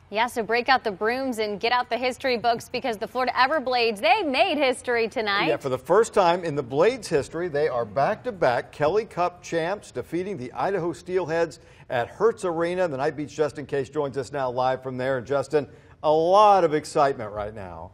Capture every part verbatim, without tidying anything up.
Yeah, so break out the brooms and get out the history books because the Florida Everblades, they made history tonight. Yeah, for the first time in the Blades history, they are back-to-back Kelly Cup champs, defeating the Idaho Steelheads at Hertz Arena. The Night Beat's Justin Case joins us now live from there. And Justin, a lot of excitement right now.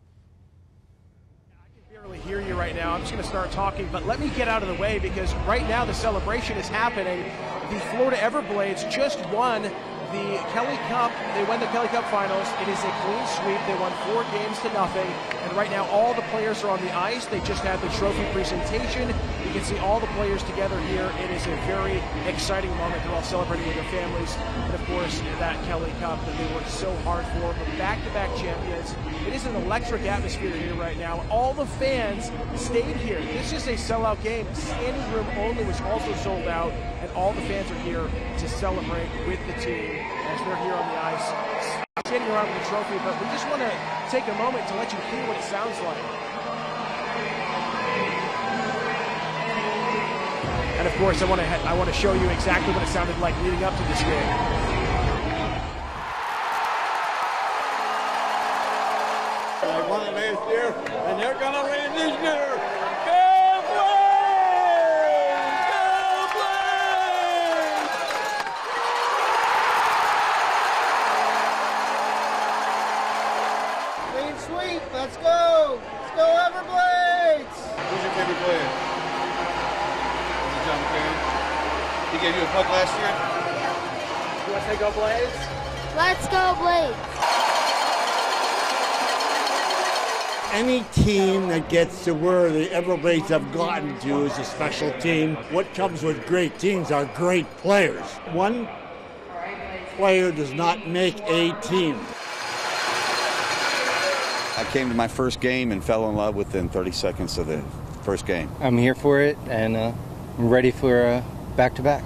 I can barely hear you right now. I'm just going to start talking, but let me get out of the way because right now the celebration is happening. The Florida Everblades just won the Kelly Cup. They won the Kelly Cup finals. It is a clean sweep. They won four games to nothing. And right now all the players are on the ice. They just had the trophy presentation. You can see all the players together here. It is a very exciting moment. They're all celebrating with their families. And of course, that Kelly Cup that they worked so hard for. But back-to-back champions. It is an electric atmosphere here right now. All the fans stayed here. This is a sellout game. Standing room only was also sold out. And all the fans are here to celebrate with the team as they're here on the ice, standing around with the trophy. But we just want to take a moment to let you hear what it sounds like. And of course, I want to I want to show you exactly what it sounded like leading up to this game. They won it last year, and they're going to win this year. Sweet, let's go! Let's go Everblades! Who's your favorite player? Is it John McCarron? He gave you a puck last year? You want to say go Blades? Let's go Blades! Any team that gets to where the Everblades have gotten to is a special team. What comes with great teams are great players. One player does not make a team. I came to my first game and fell in love within thirty seconds of the first game. I'm here for it, and uh, I'm ready for a back-to-back.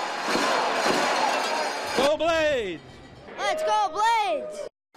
Go Blades! Let's go Blades!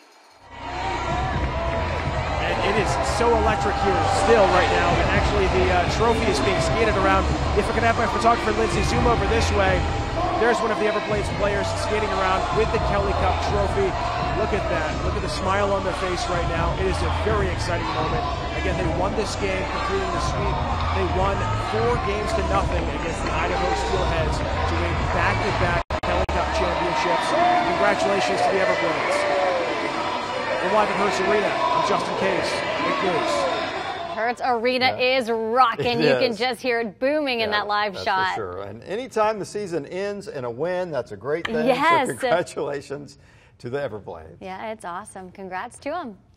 And it is so electric here still right now. And actually the uh, trophy is being skated around. If I could have my photographer Lindsay zoom over this way, there's one of the Everblades players skating around with the Kelly Cup trophy. Look at that. Look at the smile on their face right now. It is a very exciting moment. Again, they won this game, completing the sweep. They won four games to nothing against the Idaho Steelheads to win back-to-back Kelly Cup championships. Congratulations to the Everblades. We're live at Hertz Arena. I'm Justin Case. Big news. Hertz Arena Yeah. is rocking. It you is. can just hear it booming Yeah, in that live that's shot. for sure. And anytime the season ends in a win, that's a great thing. Yes. So congratulations to the Everblades. Yeah, it's awesome. Congrats to them.